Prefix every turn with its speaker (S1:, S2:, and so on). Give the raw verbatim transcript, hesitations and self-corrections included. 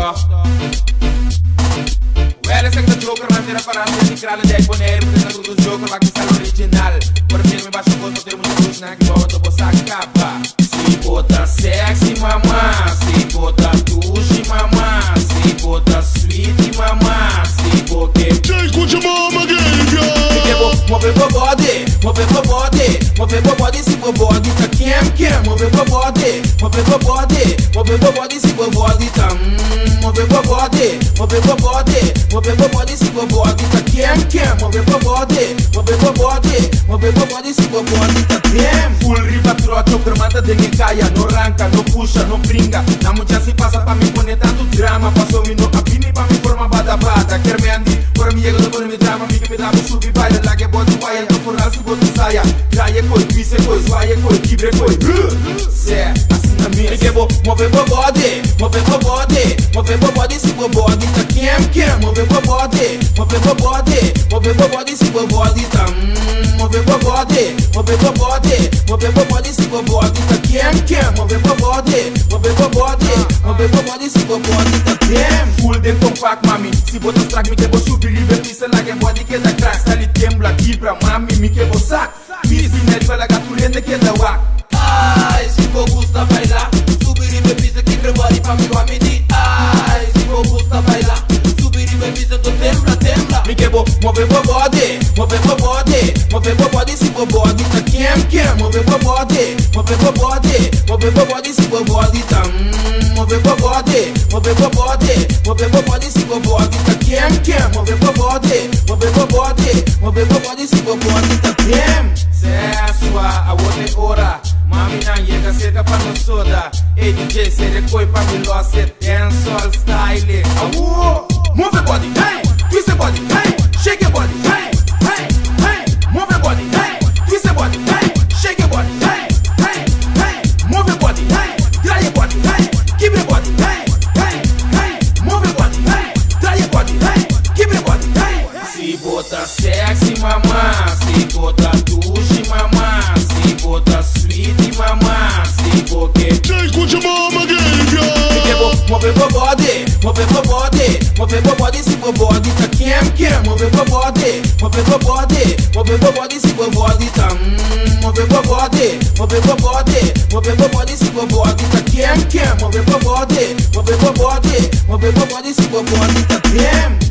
S1: foto. Well, esse aqui é o Joker, mas era para não ter crânio de iPhone, porque é tudo Joker, lá que está o original. Por filme baixo gosto, ter muita luz, né? Que boa, tô possa acabar. Se bota sexy, mamã, se bota tushi, mamã, se bota sweet, mamã, se bota...
S2: Take what your mama gave you.
S1: Move your body, move your body, move your body, see your body, ta kem kem. Move your body, move your body, move your body, see your body, ta move your body, move your body, move your body, see your body, ta kem kem. Move your body, move your body, move your body, see your body, ta kem. Full riba trote, cremata de caia, no ranca, no puxa, no brinca. Na mucha se passa pa me poner tanto drama, passou me no apini pa me forma bada bada. Quer me andi, por me llega do me drama, me que me dá subir baile lá que bota waia, então por lá se bota saia. Caia coi, pise coi, zoia coi, quibre coi. Cê, assim na minha. Me quebou, move your body, move your body, move your body, se your body, ta kem kem. Move your body, move your body, move your body, se your body, ta move your body, move your body, move your body, se your body, ta kem kem. Move your body, move your body, move your body, se your body, ta kem. Full de compact mami, se bota track me quebou subir livre, pisa lá que body que da crack, sali tembla aqui pra mami, me quebou saco. Fiz net pela gaturenda que da wak.
S3: Ai, se for gusta bailar, subir e bebida que body pra mim vai medir. Ai, se for gusta bailar, subir e bebida tô tembla, tembla.
S1: Me quebou, move your body, move your body, move your body, se your body, ta kem kem. Move your body, move your body, move your body, se your body, ta move your body, move your body, move your body, se your body, ta kem kem. Move your body, move your body, move your body, se your body, ta kem. Sexua, a outra hora, mami não chega cerca pra não soda. Ei D J, cê recoi pra me lo, cê dancehall style. Aú, move your body, hey, twist your body, hey, shake your body, hey, hey, hey, move your body, hey, twist your body, hey, shake your body, hey, hey, hey, move your body, hey, dry your body, hey, keep your body, hey, hey, hey, move your body, hey, dry your body, hey, keep your body, hey. Se bota sexy, mamã, se bota tushi, mamã, se bota sweet, mamã, se bota...
S2: Take what your mama gave you.
S1: Move your body, move your body, move your body, see your body, ta kem kem. Move your body, move your body, move your body, see your body, ta move your body, move your body, move your body, see your body, ta kem kem. Move your body, move your body, move your body, see your body, ta kem.